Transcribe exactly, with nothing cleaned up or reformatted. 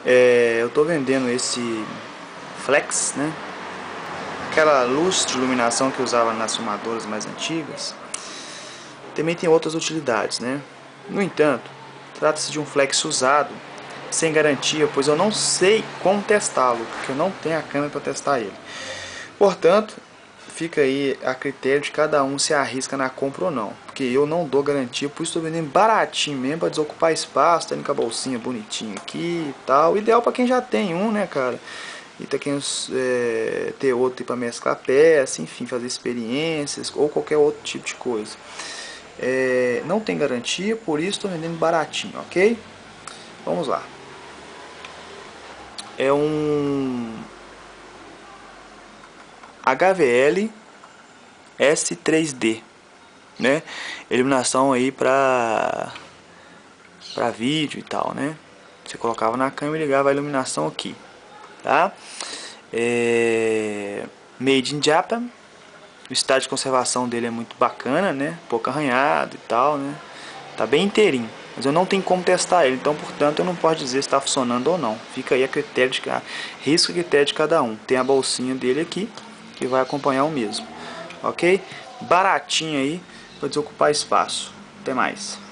É, eu tô vendendo esse flex, né? Aquela luz de iluminação que usava nas filmadoras mais antigas. Também tem outras utilidades, né? No entanto, trata-se de um flex usado, sem garantia, pois eu não sei como testá-lo, porque eu não tenho a câmera para testar ele. Portanto, fica aí a critério de cada um se arrisca na compra ou não, porque eu não dou garantia, por isso estou vendendo baratinho mesmo para desocupar espaço, tendo com a bolsinha bonitinha aqui e tal. Ideal para quem já tem um, né, cara? E tá querendo é, ter outro para mesclar peça, enfim, fazer experiências ou qualquer outro tipo de coisa. É, não tem garantia, por isso estou vendendo baratinho, ok? Vamos lá. É um H V L S três D, né? Iluminação aí para para vídeo e tal, né? Você colocava na câmera e ligava a iluminação aqui, tá? É... Made in Japan. O estado de conservação dele é muito bacana, né? Pouco arranhado e tal, né? Tá bem inteirinho. Mas eu não tenho como testar ele, então, portanto, eu não posso dizer se está funcionando ou não. Fica aí a critério de cada risco e critério de cada um. Tem a bolsinha dele aqui, que vai acompanhar o mesmo. Ok? Baratinho aí, para desocupar espaço. Até mais.